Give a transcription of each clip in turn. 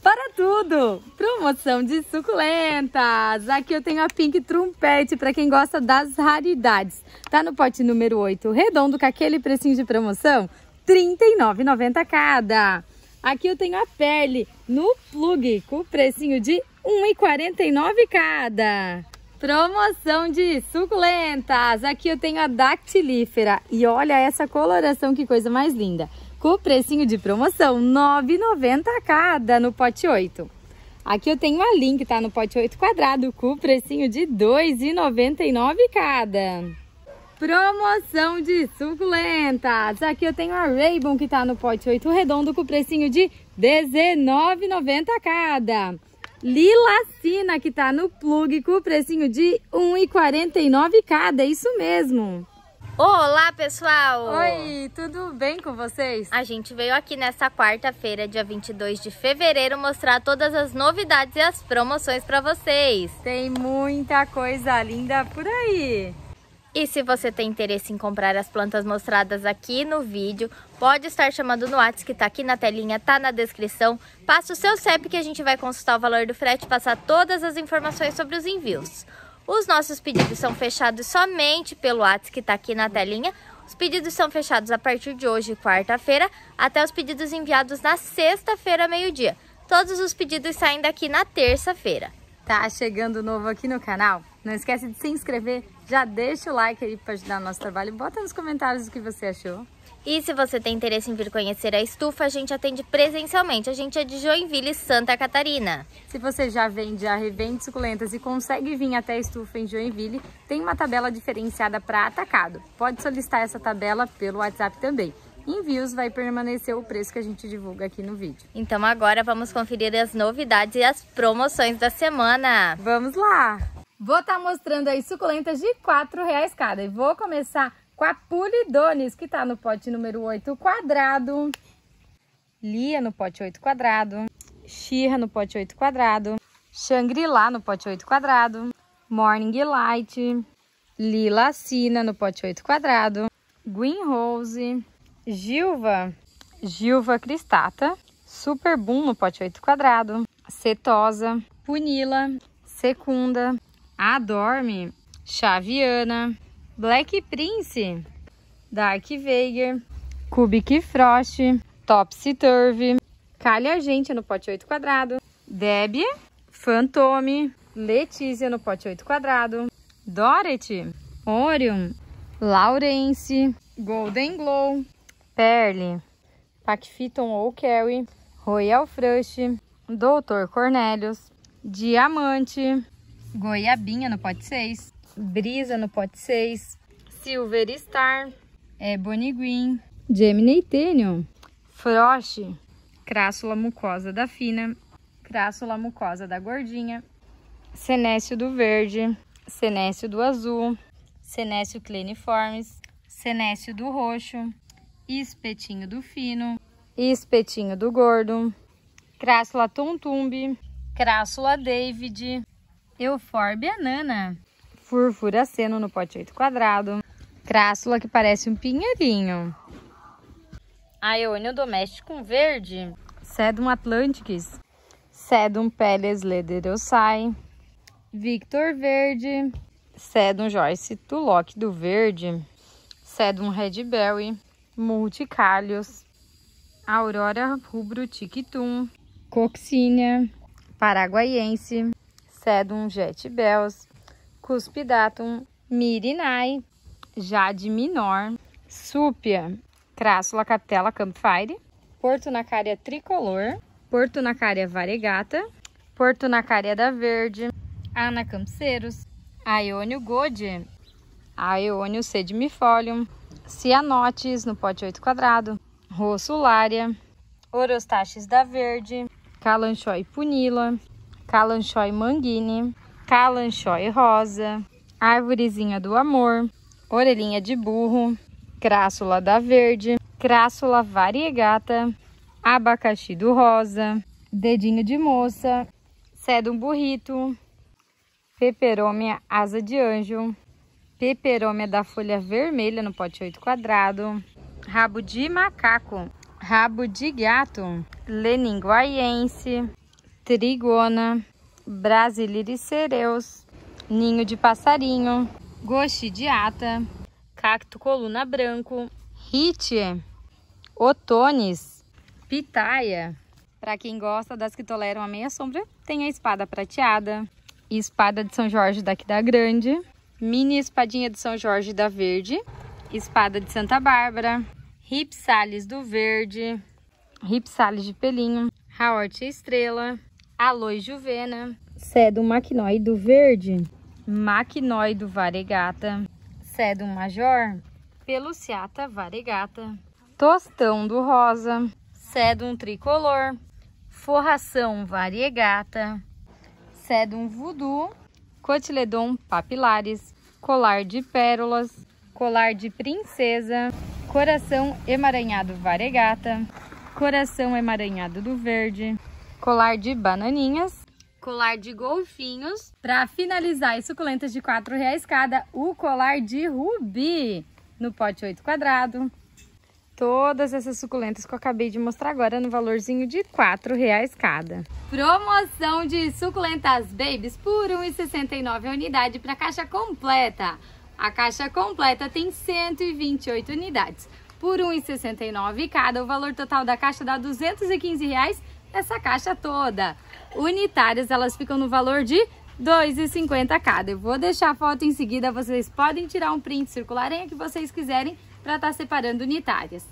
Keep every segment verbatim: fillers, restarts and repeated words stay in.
Para tudo! Promoção de suculentas! Aqui eu tenho a Pink Trumpete para quem gosta das raridades. Tá no pote número oito, redondo, com aquele precinho de promoção, trinta e nove reais e noventa centavos cada. Aqui eu tenho a Perle no plug, com o precinho de um real e quarenta e nove centavos cada. Promoção de suculentas! Aqui eu tenho a Dactilífera e olha essa coloração, que coisa mais linda! Com o precinho de promoção, nove reais e noventa centavos cada no pote oito. Aqui eu tenho a Link, tá no pote oito quadrado, com o precinho de dois reais e noventa e nove centavos cada. Promoção de suculentas. Aqui eu tenho a Raybon, que tá no pote oito redondo, com o precinho de dezenove reais e noventa centavos cada. Lilacina, que tá no plug, com o precinho de um real e quarenta e nove centavos cada, é isso mesmo. Olá, pessoal! Oi, tudo bem com vocês? A gente veio aqui nessa quarta-feira, dia vinte e dois de fevereiro, mostrar todas as novidades e as promoções para vocês. Tem muita coisa linda por aí. E se você tem interesse em comprar as plantas mostradas aqui no vídeo, pode estar chamando no WhatsApp, que tá aqui na telinha, tá na descrição. Passa o seu C E P que a gente vai consultar o valor do frete e passar todas as informações sobre os envios. Os nossos pedidos são fechados somente pelo WhatsApp, que está aqui na telinha. Os pedidos são fechados a partir de hoje, quarta-feira, até os pedidos enviados na sexta-feira, meio-dia. Todos os pedidos saem daqui na terça-feira. Tá chegando novo aqui no canal? Não esquece de se inscrever, já deixa o like aí para ajudar o nosso trabalho. Bota nos comentários o que você achou. E se você tem interesse em vir conhecer a estufa, a gente atende presencialmente. A gente é de Joinville, Santa Catarina. Se você já vende, já revende suculentas e consegue vir até a estufa em Joinville, tem uma tabela diferenciada para atacado. Pode solicitar essa tabela pelo WhatsApp também. Envios vai permanecer o preço que a gente divulga aqui no vídeo. Então agora vamos conferir as novidades e as promoções da semana. Vamos lá! Vou estar mostrando aí suculentas de quatro reais cada. E vou começar com a Pulidones, que tá no pote número oito quadrado. Lia no pote oito quadrado. Shira no pote oito quadrado. Shangri-La no pote oito quadrado. Morning Light. Lilacina no pote oito quadrado. Green Rose. Gilva. Gilva Cristata. Super Boom no pote oito quadrado. Setosa. Punila. Secunda. Adorme. Chaviana. Black Prince, Dark Veiger, Cubic Frost, Topsy Turvy, Calha Gente no pote oito quadrado, Debbie, Fantôme, Letícia no pote oito quadrado, Dorothy, Orion, Laurence, Golden Glow, Perle, Pacfiton ou Carry, Royal Frush, doutor Cornelius, Diamante, Goiabinha no pote seis, Brisa no pote seis, Silver Star, Ebony Green, Gemini Tenium, Frost, Crassula mucosa da fina, Crassula mucosa da gordinha, Senécio do verde, Senécio do azul, Senécio Cliniformes, Senécio do roxo, Espetinho do fino, Espetinho do gordo, Crassula tontumbe, Crassula David, Euphorbia nana, Furfuraceno no pote oito quadrado, Crassula que parece um pinheirinho, Aeônio doméstico verde, Sedum Atlanticus, Sedum Peles Lederosai, Victor verde, Sedum Joyce Tulock do verde, Sedum Redberry, Multicalios, Aurora Rubro Tiquitum, Coccinea, Paraguaiense, Sedum Jet Bells, Cuspidatum, Mirinai, Jade Minor, Súpia, Crassula Capitella Campfire, Portunacária Tricolor, Portunacária Variegata, Portunacária da Verde, Anacampseros, Aeônio Gode, Aeônio Sedimifolium, Cianotes no pote oito quadrado, Rossularia, Orostaches da Verde, Calanchoe Punila, Calanchoe Manguine, Calanchoe Rosa, Árvorezinha do Amor, Orelhinha de Burro, Crassula da Verde, Crassula Variegata, Abacaxi do Rosa, Dedinho de Moça, Sedum Burrito, Peperômia Asa de Anjo, Peperômia da Folha Vermelha no pote oito quadrado, Rabo de Macaco, Rabo de Gato, Leninguaiense, trigona, brasiliricereus, ninho de passarinho, goxidiata, cacto coluna branco, ritie, otones, pitaia. Para quem gosta das que toleram a meia sombra, tem a espada prateada, espada de São Jorge daqui da Grande, mini espadinha de São Jorge da Verde, espada de Santa Bárbara, ripsalis do Verde, ripsalis de pelinho, Howard Estrela, Aloe Juvena, Sedum maquinói do Verde, maquinói do Variegata, Sedum Major, Peluciata Variegata, Tostão do Rosa, Sedum Tricolor, Forração Variegata, Sedum Voodoo, Cotiledon Papilares, Colar de Pérolas, Colar de Princesa, Coração Emaranhado Variegata, Coração Emaranhado do Verde, Colar de Bananinhas, Colar de Golfinhos. Para finalizar as suculentas de quatro reais cada, o colar de Rubi no pote oito quadrado. Todas essas suculentas que eu acabei de mostrar agora no valorzinho de quatro reais cada. Promoção de suculentas babies por um real e sessenta e nove centavos a unidade para caixa completa. A caixa completa tem cento e vinte e oito unidades. Por um real e sessenta e nove centavos cada, o valor total da caixa dá duzentos e quinze reais essa caixa toda. Unitárias, elas ficam no valor de dois reais e cinquenta centavos cada. Eu vou deixar a foto em seguida, vocês podem tirar um print, circularem a que vocês quiserem para estar separando unitárias.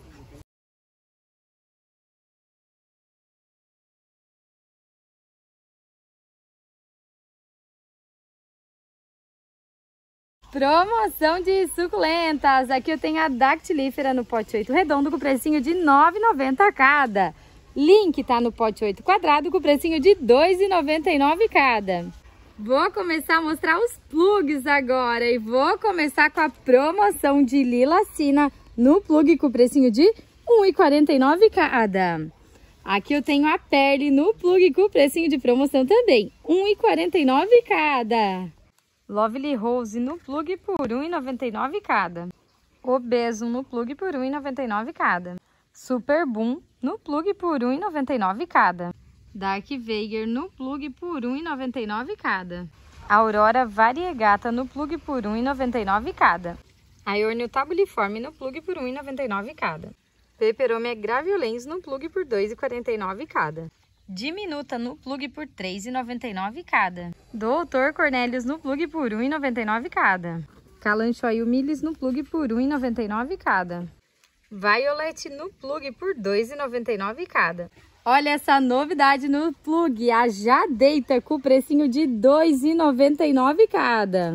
Promoção de suculentas. Aqui eu tenho a dactilífera no pote oito redondo com precinho de nove reais e noventa centavos cada. Link tá no pote oito quadrado com precinho de dois reais e noventa e nove centavos cada. Vou começar a mostrar os plugs agora e vou começar com a promoção de lilacina no plug com precinho de um real e quarenta e nove centavos cada. Aqui eu tenho a Perle no plug com precinho de promoção também, um real e quarenta e nove centavos cada. Lovely Rose no plug por um real e noventa e nove centavos cada. Obeso no plug por um real e noventa e nove centavos cada. Super Boom no plug por um real e noventa e nove centavos cada. Dark Veiger no plug por um real e noventa e nove centavos cada. Aurora Variegata no plug por um real e noventa e nove centavos cada. Iornio Tabuliforme no plug por um real e noventa e nove centavos cada. Peperomia Graviolens no plug por dois reais e quarenta e nove centavos cada. Diminuta no plug por três reais e noventa e nove centavos cada. Doutor Cornélios no plug por um real e noventa e nove centavos cada. Calanchoe Miles no plug por um real e noventa e nove centavos cada. Violet no plug por dois reais e noventa e nove centavos cada. Olha essa novidade no plug, a Jadeita com precinho de dois reais e noventa e nove centavos cada.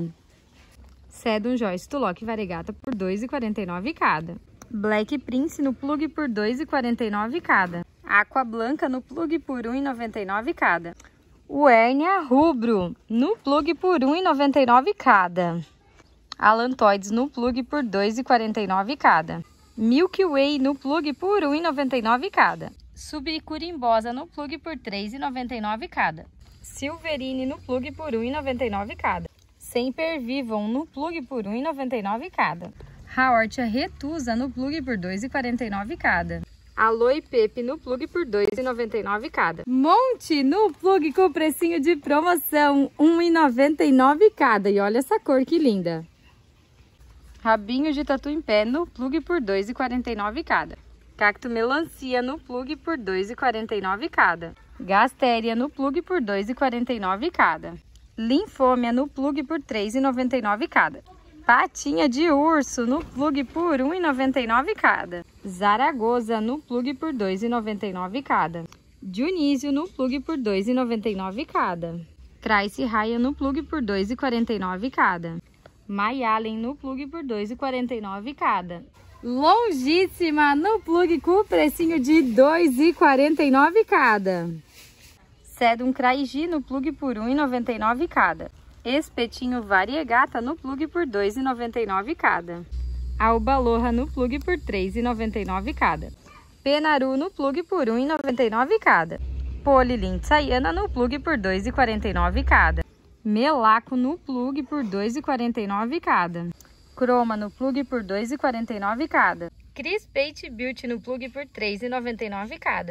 Sedum Joyce Tulock Variegata por dois reais e quarenta e nove centavos cada. Black Prince no plug por dois reais e quarenta e nove centavos cada. Aqua Blanca no plug por um real e noventa e nove centavos cada. O Hérnia Rubro no plug por um real e noventa e nove centavos cada. Alantoides no plug por dois reais e quarenta e nove centavos cada. Milky Way no plug por um real e noventa e nove centavos cada. Subicurimbosa no plug por três reais e noventa e nove centavos cada. Silverine no plug por um real e noventa e nove centavos cada. Semper Vivon no plug por um real e noventa e nove centavos cada. Haortia Retusa no plug por dois reais e quarenta e nove centavos cada. Aloe Pepe no plug por dois reais e noventa e nove centavos cada. Monte no plug com precinho de promoção, um real e noventa e nove centavos cada. E olha essa cor que linda. Rabinho de tatu em pé no plug por dois reais e quarenta e nove centavos cada. Cacto Melancia no plug por dois reais e quarenta e nove centavos cada. Gastéria no plug por dois reais e quarenta e nove centavos cada. Linfômia no plug por três reais e noventa e nove centavos cada. Patinha de urso no plug por um real e noventa e nove centavos cada. Zaragoza no plug por dois reais e noventa e nove centavos cada. Dionísio no plug por dois reais e noventa e nove centavos cada. Trice Raia no plug por dois reais e quarenta e nove centavos cada. Mayalen no plug por dois reais e quarenta e nove centavos cada. Longíssima no plug com precinho de dois reais e quarenta e nove centavos cada. Sedum Craigi no plug por um real e noventa e nove centavos cada. Espetinho Variegata no plug por dois reais e noventa e nove centavos cada. Albalorra no plug por três reais e noventa e nove centavos cada. Penaru no plug por um real e noventa e nove centavos cada. Polilin Saiana no plug por dois reais e quarenta e nove centavos cada. Melaco no plug por dois reais e quarenta e nove centavos cada. Croma no plug por dois reais e quarenta e nove centavos cada. Crispate Beauty no plug por três reais e noventa e nove centavos cada.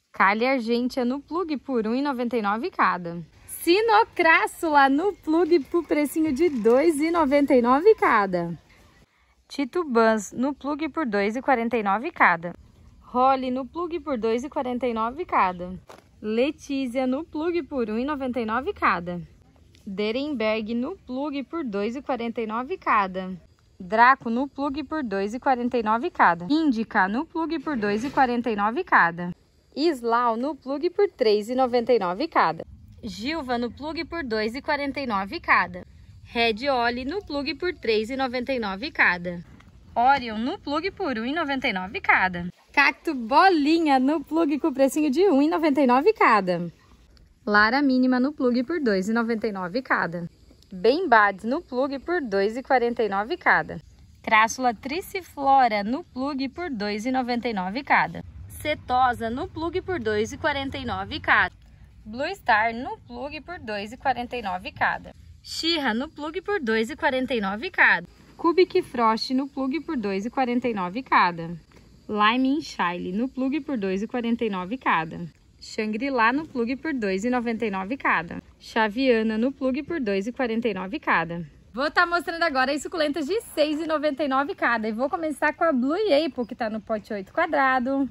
Calha argêntea no plug por um real e noventa e nove cada. Sinocrássula no plug por precinho de dois reais e noventa e nove cada. Titubãs no plug por dois reais e quarenta e nove cada. Holly no plug por dois reais e quarenta e nove cada. Letícia no plug por um real e noventa e nove cada. Derenberg no plug por dois reais e quarenta e nove cada. Draco no plug por dois reais e quarenta e nove cada. Índica no plug por dois reais e quarenta e nove cada. Islau no plug por três reais e noventa e nove cada. Gilva no plug por dois reais e quarenta e nove cada. Red Oli no plug por três reais e noventa e nove cada. Orion no plug por um real e noventa e nove cada. Cacto Bolinha no plug com precinho de um real e noventa e nove cada. Lara Mínima no plug por dois reais e noventa e nove cada. Bembades no plug por dois reais e quarenta e nove cada. Crássula Triciflora no plug por dois reais e noventa e nove cada. Setosa no plug por dois reais e quarenta e nove cada. Blue Star no plug por dois reais e quarenta e nove cada. Xirra no plug por dois reais e quarenta e nove cada. Cubic Frost no plug por dois reais e quarenta e nove cada. Lime Shile no plug por dois reais e quarenta e nove cada. Shangri-La no plug por dois reais e noventa e nove cada. Chaviana no plug por dois reais e quarenta e nove cada. Vou estar tá mostrando agora as suculentas de seis reais e noventa e nove cada. E vou começar com a Blue Apple, que está no pote oito quadrado.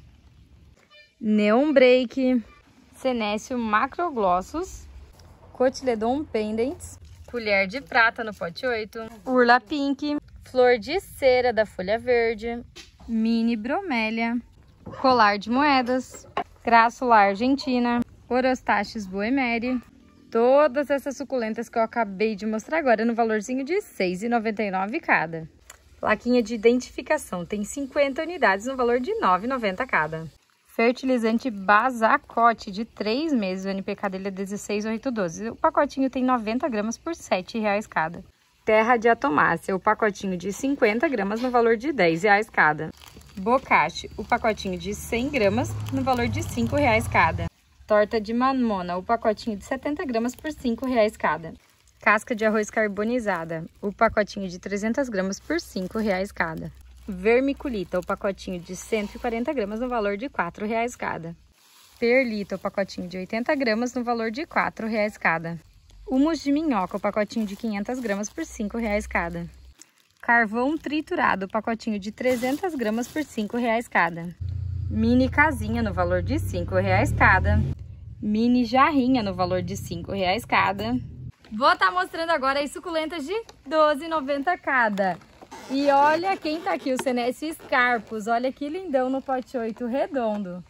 Neon Break. Senécio Macroglossus. Cotiledon Pendants. Colher de prata no pote oito. Urla Pink. Flor de cera da folha verde. Mini bromélia. Colar de moedas. Crássula argentina. Orostaches boemere. Todas essas suculentas que eu acabei de mostrar agora no valorzinho de seis reais e noventa e nove cada. Plaquinha de identificação. Tem cinquenta unidades no valor de nove reais e noventa cada. Fertilizante Basacote de três meses, o N P K dele é dezesseis mil oitocentos e doze. O pacotinho tem noventa gramas por sete reais cada. Terra de Atomácia, o pacotinho de cinquenta gramas no valor de dez reais cada. Bocache, o pacotinho de cem gramas no valor de cinco reais cada. Torta de mamona, o pacotinho de setenta gramas por cinco reais cada. Casca de arroz carbonizada, o pacotinho de trezentas gramas por cinco reais cada. Vermiculita, o pacotinho de cento e quarenta gramas no valor de quatro reais cada. Perlita, o pacotinho de oitenta gramas no valor de quatro reais cada. Humus de minhoca, o pacotinho de quinhentas gramas por cinco reais cada. Carvão triturado, o pacotinho de trezentas gramas por cinco reais cada. Mini casinha no valor de cinco reais cada. Mini jarrinha no valor de cinco reais cada. Vou estar mostrando agora as suculentas de doze reais e noventa cada. E olha quem tá aqui, o Senécio Scarpus. Olha que lindão no pote oito redondo.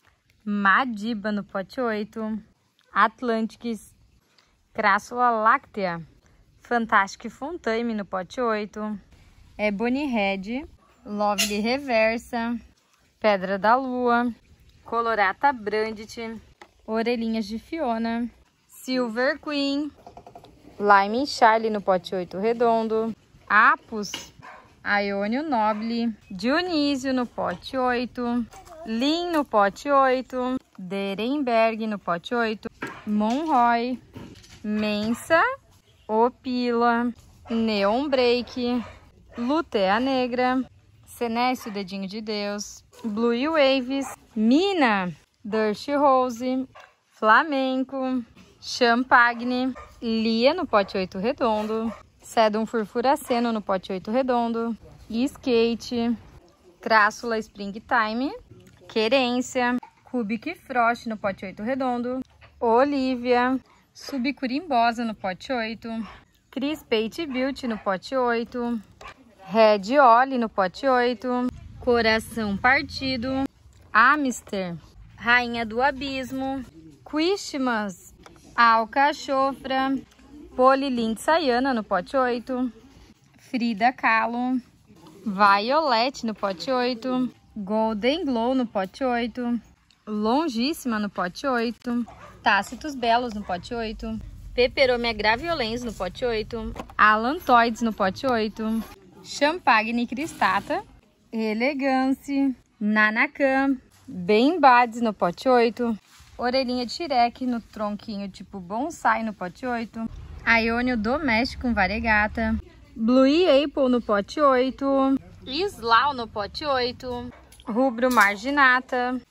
Madiba no pote oito. Atlantics. Crássula láctea. Fantastic Fontaine no pote oito. Ebony Red. Lovely Reversa. Pedra da Lua. Colorata Brandt. Orelhinhas de Fiona. Silver Queen. Lime Charlie no pote oito redondo. Apus. Aiônio Noble, Dionísio no pote oito, Lin no pote oito, Derenberg no pote oito, Monroy, Mensa, Opila, Neon Break, Lutea Negra, Senécio Dedinho de Deus, Blue Waves, Mina, Dirt Rose, Flamenco, Champagne, Lia no pote oito redondo, Sedum Furfuraceno no pote oito redondo, Skate, Crássula Springtime, Querência, Cubic Frost no pote oito redondo, Olivia, Subcurimbosa no pote oito, Crispate Beauty no pote oito, Red Oli no pote oito, Coração Partido, Amister, Rainha do Abismo, Christmas, Alcachofra, Polilindsayana no pote oito, Frida Kahlo, Violet no pote oito, Golden Glow no pote oito, Longíssima no pote oito, Tácitos Belos no pote oito, Peperomia Graviolens no pote oito, Allantoides no pote oito, Champagne Cristata, Elegance, Nanacam, Bembades no pote oito, Orelhinha de Shirek no tronquinho tipo bonsai no pote oito, Aiônio Doméstico Variegata, Blue Apple no pote oito, Islau no pote oito, Rubro Marginata,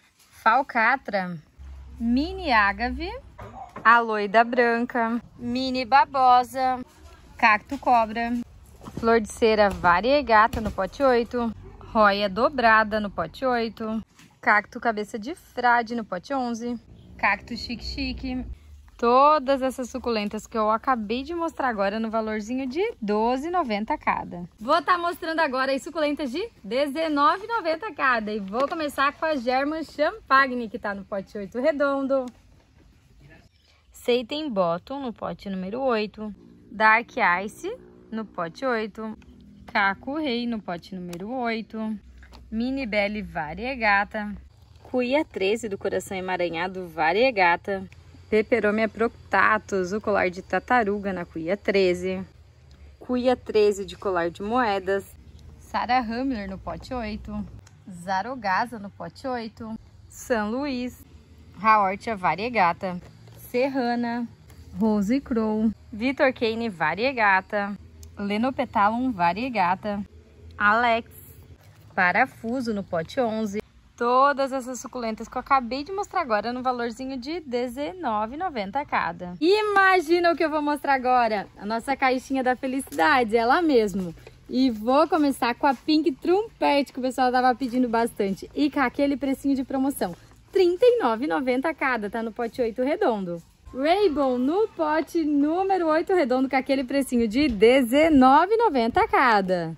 falcatra, mini ágave, aloida branca, mini babosa, cacto cobra, flor de cera variegata no pote oito, roia dobrada no pote oito, cacto cabeça de frade no pote onze, cacto chique-chique. Todas essas suculentas que eu acabei de mostrar agora no valorzinho de doze reais e noventa centavos cada. Vou estar tá mostrando agora as suculentas de dezenove reais e noventa centavos cada. E vou começar com a German Champagne, que tá no pote oito redondo. Seitan Bottom no pote número oito. Dark Ice no pote oito. Caco Rei no pote número oito. Mini Belle Variegata. Cuia treze do coração emaranhado Variegata. Peperomia Proctatus, o colar de tartaruga na cuia treze. Cuia treze de colar de moedas. Sarah Hamler no pote oito. Zarogasa no pote oito. San Luís. Raortia Variegata. Serrana. Rose Crow. Vitor Kane Variegata. Lenopetalum Variegata. Alex. Parafuso no pote onze. Todas essas suculentas que eu acabei de mostrar agora no valorzinho de dezenove reais e noventa centavos cada. Imagina o que eu vou mostrar agora. A nossa caixinha da felicidade, ela mesmo. E vou começar com a Pink Trumpet, que o pessoal tava pedindo bastante. E com aquele precinho de promoção. trinta e nove reais e noventa centavos cada, tá no pote oito redondo. Rainbow no pote número oito redondo, com aquele precinho de dezenove reais e noventa centavos cada.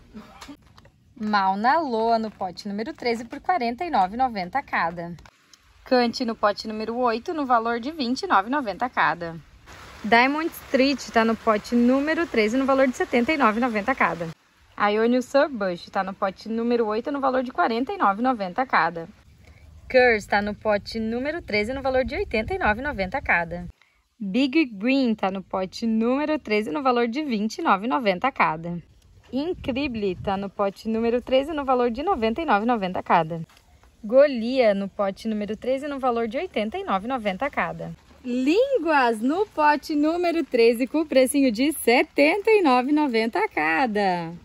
Mauna Loa no pote número treze por quarenta e nove reais e noventa centavos cada. Cante no pote número oito no valor de vinte e nove reais e noventa centavos cada. Diamond Street tá no pote número treze no valor de setenta e nove reais e noventa centavos cada. Ionian Surbush tá no pote número oito no valor de quarenta e nove reais e noventa centavos cada. Curse tá no pote número treze no valor de oitenta e nove reais e noventa centavos cada. Big Green tá no pote número treze no valor de vinte e nove reais e noventa centavos cada. Incrível tá no pote número treze no valor de noventa e nove reais e noventa centavos cada. Golia no pote número treze no valor de oitenta e nove reais e noventa centavos cada. Línguas no pote número treze com o precinho de setenta e nove reais e noventa centavos cada.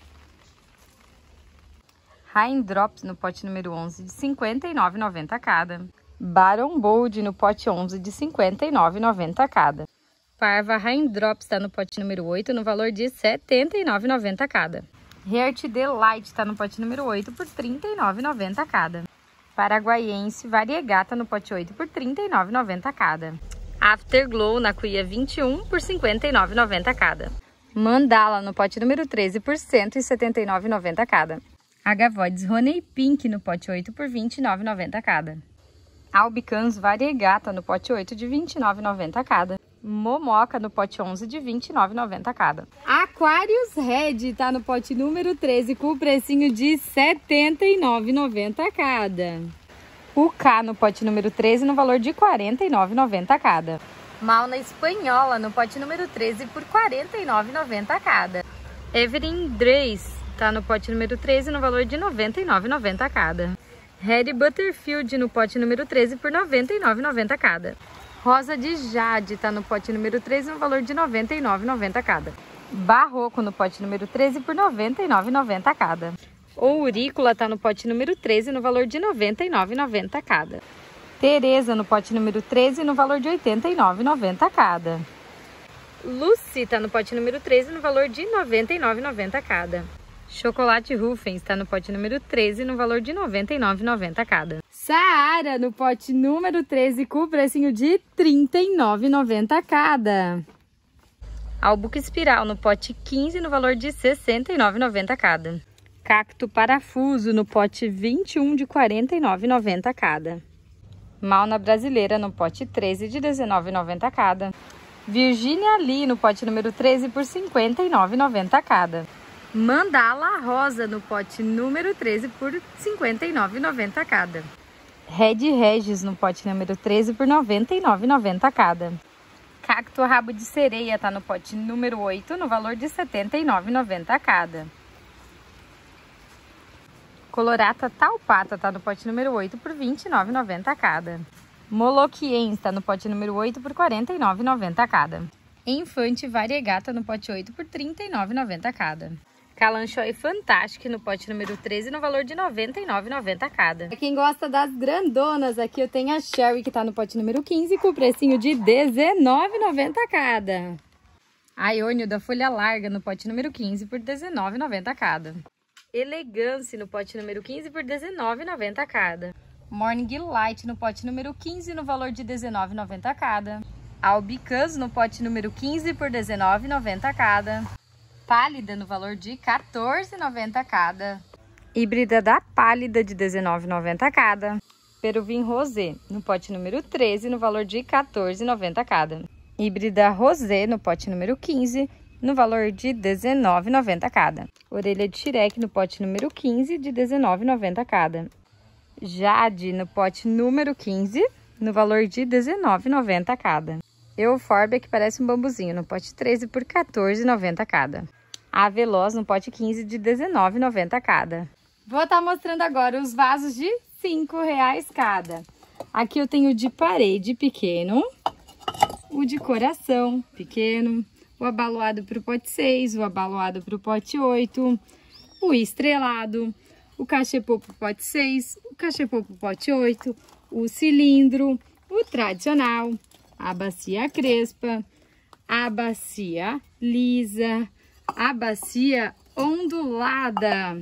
Raindrops no pote número onze de cinquenta e nove reais e noventa centavos cada. Baron Bold no pote onze de cinquenta e nove reais e noventa centavos cada. Parva Raindrops está no pote número oito no valor de setenta e nove reais e noventa centavos cada. Heart Delight está no pote número oito por trinta e nove reais e noventa centavos cada. Paraguaiense Variegata no pote oito por trinta e nove reais e noventa centavos cada. Afterglow na cuia vinte e um por cinquenta e nove reais e noventa centavos cada. Mandala no pote número treze por cento e setenta e nove reais e noventa centavos cada. Agavoides Honey Pink no pote oito por vinte e nove reais e noventa centavos cada. Albicans Variegata no pote oito de vinte e nove reais e noventa centavos cada. Momoca no pote onze de vinte e nove reais e noventa centavos cada. Aquarius Red tá no pote número treze com o precinho de setenta e nove reais e noventa centavos cada. O K no pote número treze no valor de quarenta e nove reais e noventa centavos cada. Mauna Espanhola no pote número treze por quarenta e nove reais e noventa centavos cada. Evelyn Drace tá no pote número treze no valor de noventa e nove reais e noventa centavos cada. Harry Butterfield no pote número treze por noventa e nove reais e noventa centavos cada. Rosa de Jade tá no pote número treze no valor de noventa e nove reais e noventa centavos cada. Barroco no pote número treze por noventa e nove reais e noventa centavos cada. Ourícola tá no pote número treze no valor de noventa e nove reais e noventa centavos cada. Tereza no pote número treze no valor de oitenta e nove reais e noventa centavos cada. Lucy tá no pote número treze no valor de noventa e nove reais e noventa centavos cada. Chocolate Ruffins tá no pote número treze no valor de noventa e nove reais e noventa centavos cada. Saara no pote número treze com o precinho de trinta e nove reais e noventa centavos cada. Albuque Espiral no pote quinze no valor de sessenta e nove reais e noventa centavos cada. Cacto Parafuso no pote vinte e um de quarenta e nove reais e noventa centavos cada. Mauna Brasileira no pote treze de dezenove reais e noventa centavos cada. Virginia Lee no pote número treze por cinquenta e nove reais e noventa centavos cada. Mandala Rosa no pote número treze por cinquenta e nove reais e noventa centavos cada. Red Regis no pote número treze por noventa e nove reais e noventa centavos cada. Cacto Rabo de Sereia tá no pote número oito no valor de setenta e nove reais e noventa centavos cada. Colorata Taupata tá no pote número oito por vinte e nove reais e noventa centavos cada. Moloquiense tá no pote número oito por quarenta e nove reais e noventa centavos cada. Infante Variegata no pote oito por trinta e nove reais e noventa centavos cada. Kalanchoe Fantastic no pote número treze no valor de noventa e nove reais e noventa centavos cada. Pra quem gosta das grandonas, aqui eu tenho a Sherry que tá no pote número quinze com precinho de dezenove reais e noventa centavos cada. A Iônio da folha larga no pote número quinze por dezenove reais e noventa centavos cada. Elegance no pote número quinze por dezenove reais e noventa centavos cada. Morning Light no pote número quinze no valor de dezenove reais e noventa centavos cada. Albicans no pote número quinze por dezenove reais e noventa centavos cada. Pálida no valor de quatorze reais e noventa centavos cada. Híbrida da Pálida de dezenove reais e noventa centavos cada. Peruvin Rosé no pote número treze no valor de quatorze reais e noventa centavos cada. Híbrida Rosé no pote número quinze no valor de dezenove reais e noventa centavos cada. Orelha de Xirec no pote número quinze de dezenove reais e noventa centavos cada. Jade no pote número quinze no valor de dezenove reais e noventa centavos cada. Euphorbia que parece um bambuzinho no pote treze por quatorze reais e noventa centavos cada. A Veloz no pote quinze de dezenove reais e noventa centavos cada. Vou estar mostrando agora os vasos de cinco reais cada. Aqui eu tenho o de parede pequeno, o de coração pequeno, o abaloado para o pote seis, o abaloado para o pote oito, o estrelado, o cachepô para o pote seis, o cachepô para o pote oito, o cilindro, o tradicional, a bacia crespa, a bacia lisa, a bacia ondulada,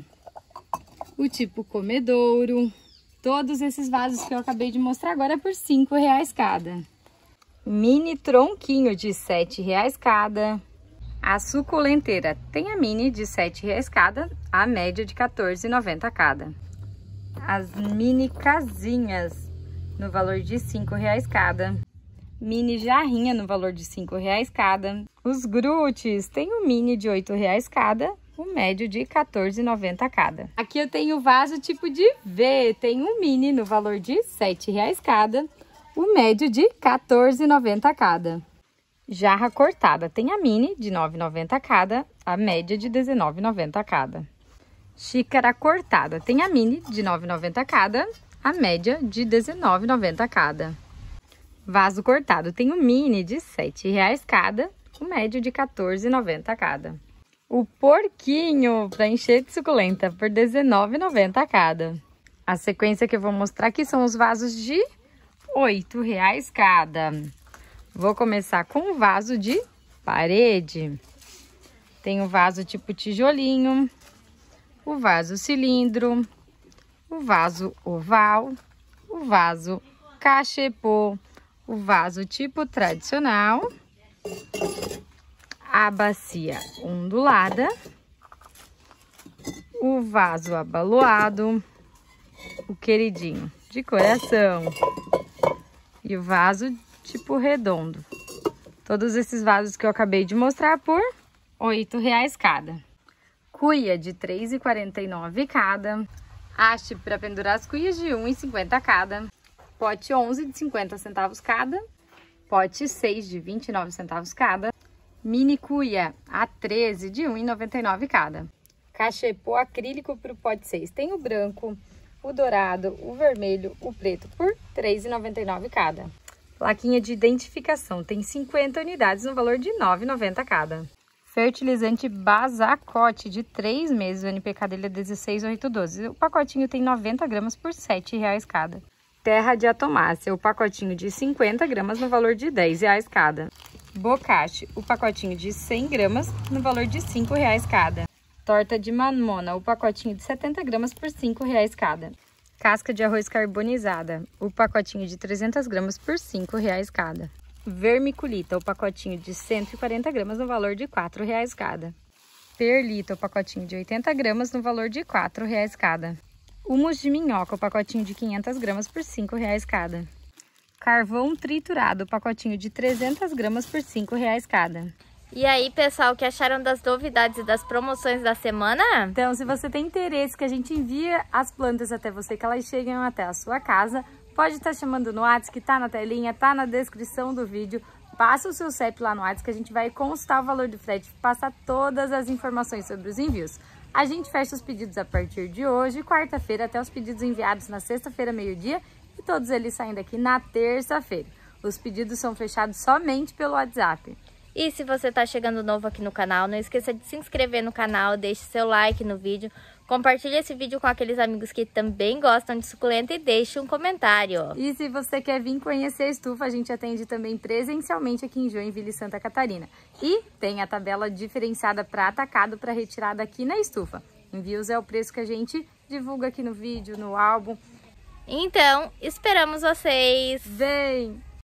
o tipo comedouro. Todos esses vasos que eu acabei de mostrar agora é por cinco reais cada. Mini tronquinho de sete reais cada. A suculenteira tem a mini de sete reais cada, a média de quatorze reais e noventa centavos cada. As mini casinhas no valor de cinco reais cada. Mini jarrinha no valor de cinco reais cada. Os grutes tem o mini de oito reais cada, o médio de quatorze reais e noventa centavos cada. Aqui eu tenho o vaso tipo de V, tem um mini no valor de sete reais cada, o médio de quatorze reais e noventa centavos cada. Jarra cortada tem a mini de nove reais e noventa centavos cada, a média de dezenove reais e noventa centavos cada. Xícara cortada tem a mini de nove reais e noventa centavos cada, a média de dezenove reais e noventa centavos cada. Vaso cortado tem o mini de sete reais cada, o médio de quatorze reais e noventa centavos cada. O porquinho para encher de suculenta por dezenove reais e noventa centavos cada. A sequência que eu vou mostrar aqui são os vasos de oito reais cada. Vou começar com o vaso de parede. Tem o vaso tipo tijolinho, o vaso cilindro, o vaso oval, o vaso cachepô, o vaso tipo tradicional, a bacia ondulada, o vaso abaloado, o queridinho de coração e o vaso tipo redondo. Todos esses vasos que eu acabei de mostrar por oito reais cada. Cuia de três reais e quarenta e nove centavos cada. Haste para pendurar as cuias de um real e cinquenta centavos cada. Pote onze de cinquenta centavos cada, pote seis de vinte e nove centavos cada, mini cuia a treze de um real e noventa e nove centavos cada. Cachepô acrílico para o pote seis, tem o branco, o dourado, o vermelho, o preto por três reais e noventa e nove centavos cada. Plaquinha de identificação, tem cinquenta unidades no valor de nove reais e noventa centavos cada. Fertilizante Basacote de três meses, o N P K dele é dezesseis mil oitocentos e doze, o pacotinho tem noventa gramas por sete reais cada. Terra de atomácia, o pacotinho de cinquenta gramas no valor de dez reais cada. Bocache, o pacotinho de cem gramas no valor de cinco reais cada. Torta de mamona, o pacotinho de setenta gramas por cinco reais cada. Casca de arroz carbonizada, o pacotinho de trezentas gramas por cinco reais cada. Vermiculita, o pacotinho de cento e quarenta gramas no valor de quatro reais cada. Perlita, o pacotinho de oitenta gramas no valor de quatro reais cada. Humus de minhoca, o pacotinho de quinhentas gramas por cinco reais cada. Carvão triturado, o pacotinho de trezentas gramas por cinco reais cada. E aí, pessoal, o que acharam das novidades e das promoções da semana? Então, se você tem interesse que a gente envie as plantas até você, que elas cheguem até a sua casa, pode estar chamando no WhatsApp, que tá na telinha, tá na descrição do vídeo. Passa o seu C E P lá no WhatsApp, que a gente vai constar o valor do frete, passar todas as informações sobre os envios. A gente fecha os pedidos a partir de hoje, quarta-feira, até os pedidos enviados na sexta-feira, meio-dia, e todos eles saindo aqui na terça-feira. Os pedidos são fechados somente pelo WhatsApp. E se você tá chegando novo aqui no canal, não esqueça de se inscrever no canal, deixe seu like no vídeo, compartilhe esse vídeo com aqueles amigos que também gostam de suculenta e deixe um comentário. E se você quer vir conhecer a estufa, a gente atende também presencialmente aqui em Joinville, Santa Catarina. E tem a tabela diferenciada para atacado para retirada aqui na estufa. Envios é o preço que a gente divulga aqui no vídeo, no álbum. Então, esperamos vocês! Vem!